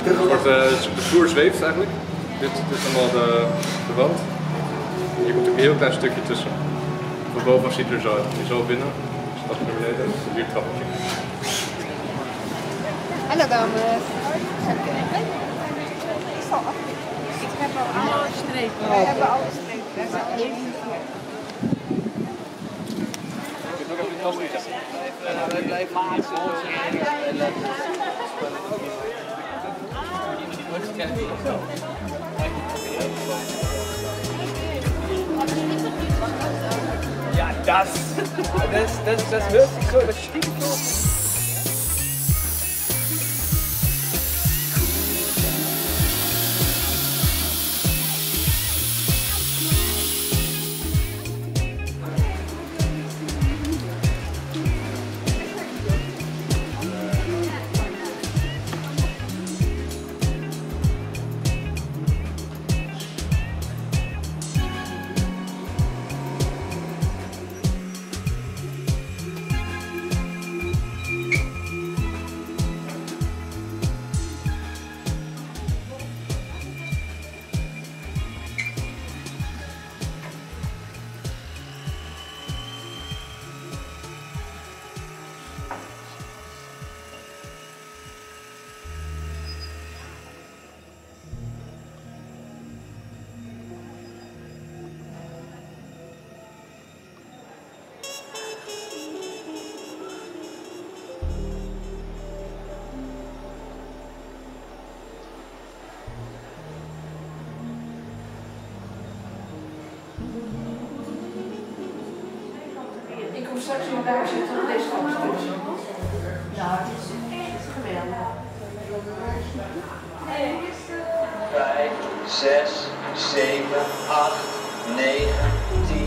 De vloer zweeft eigenlijk. Dit is allemaal de wand. Hier komt een heel klein stukje tussen. Van bovenaf ziet het er zo uit. Je zo binnen, stap naar beneden, dan hier het trappetje. Hallo dames. Ik heb al alle strepen. We hebben alle strepen. Wij blijven hier ja, das hört sich so, das stimmt so. Ik hoef straks nog daar zitten op deze kant. Nou, het is echt geweldig. 5, 6, 7, 8, 9, 10.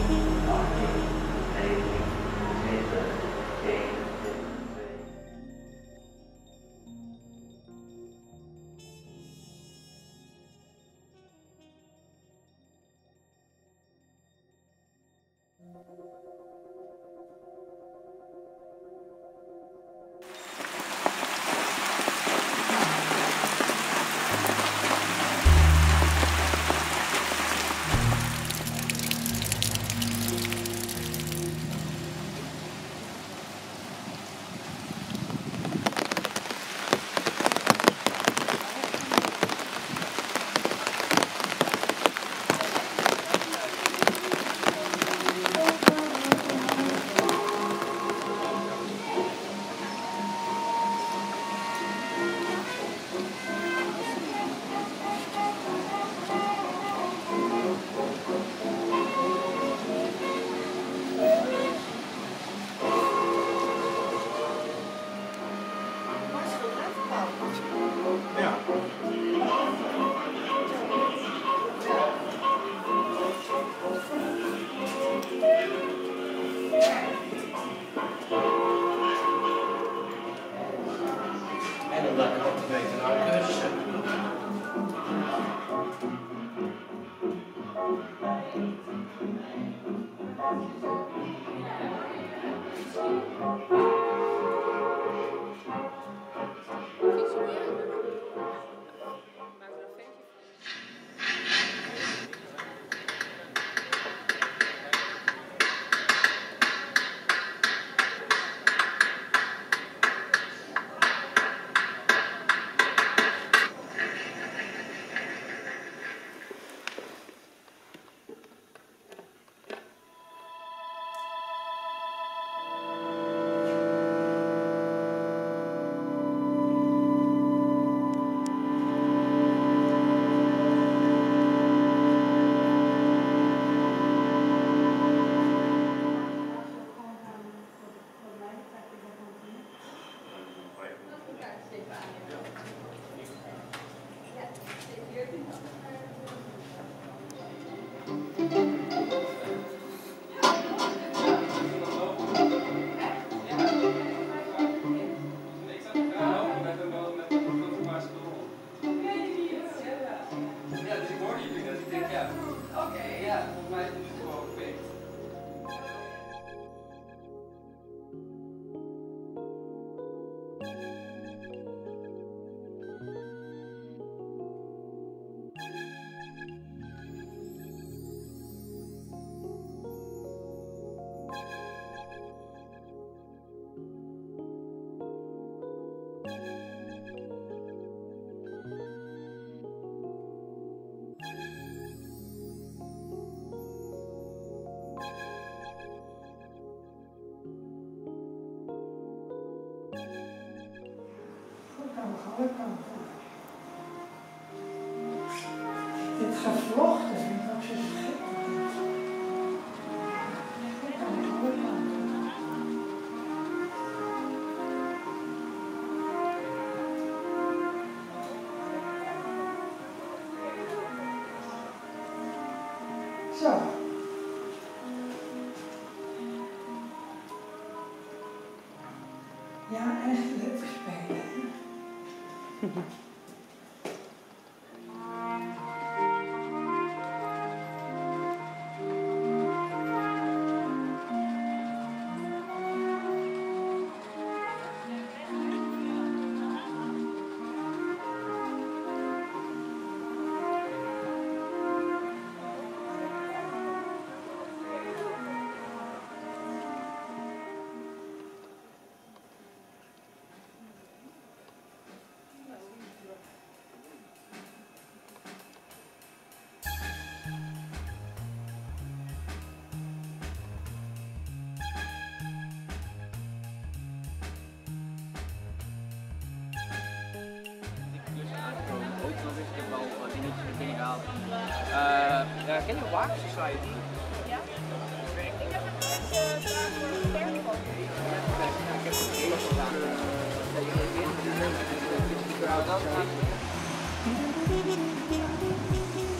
En dan laat ik ook te weten naar Russen. alle kanten. Dit gevlochten, dat is gek. Aan alle kanten. Zo. Ja, echt leuk spelen. Ooit nog eens de bal wat dingetjes erbij gehaald. Ken je Wax Society? Ja? Ik heb het nooit gedaan voor een kerkboom. Ik heb het heel erg gedaan. Dat je